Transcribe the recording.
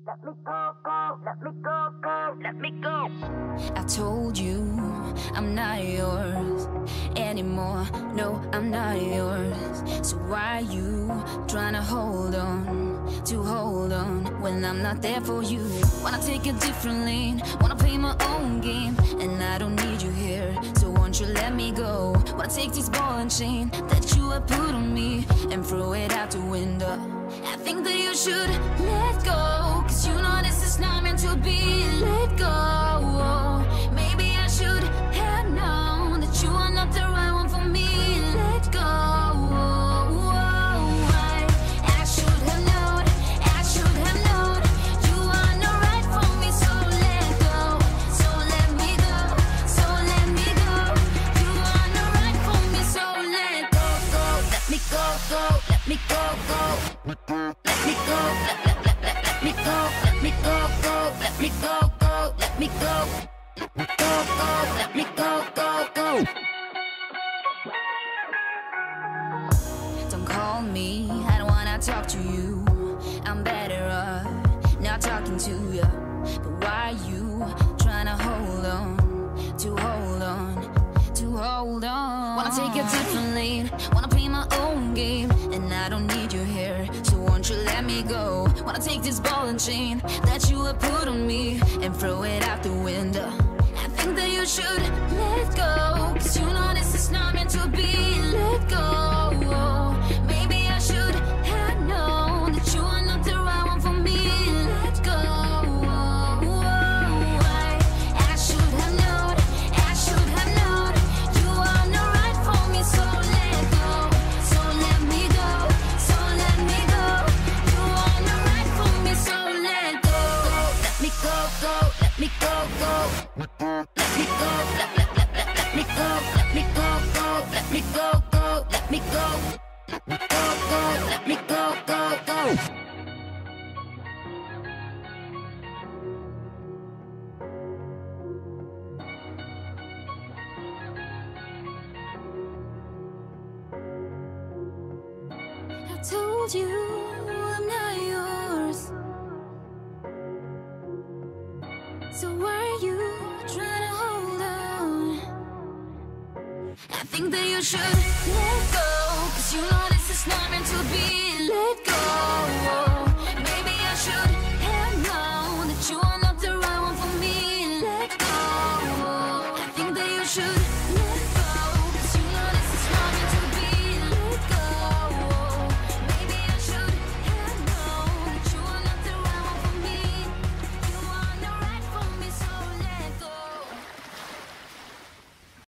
Let me go, go, let me go, go, let me go. I told you I'm not yours anymore. No, I'm not yours. So why you trying to hold on when I'm not there for you? Wanna take a different lane, wanna play my own game, and I don't need you here. So won't you let me go? Wanna take this ball and chain that you have put on me and throw it out the window. I think that you should let go, 'cause you know this is not meant to be. Let go. Maybe I should have known that you are not the right one for me. Let go. I should have known, I should have known you are not right for me. So let go, so let me go, so let me go. You are not right for me, so let go, go. Let me go, go, let me go, go. Let me go, let me go, let me go, go. Let me go, go, let me go. Go, go, let me go, go, go. Don't call me, I don't wanna talk to you. I'm better off not talking to you. But why you trying to hold on, to hold on, to hold on? Wanna take a different lane, wanna play my own game, and I don't need you here. So won't you let me go? Wanna take this ball and chain that you have put on me and throw it out the window. I think that you should let go, 'cause you know this is not meant to be. Let go. Maybe I should have known that you are not the right one for me. Let go. I should have known, I should have known you are not right for me. So let go, so let me go, so let me go. You are not right for me, so let go. Let me go, go, let me go, go. Let me go, let me go, let me go, go. Let me go, go, let me go. Go, go, let me go, go, go. I told you I'm not yours. So why are you trying to hold on? I think that you should let go, 'cause you know this is not meant to be. Let go.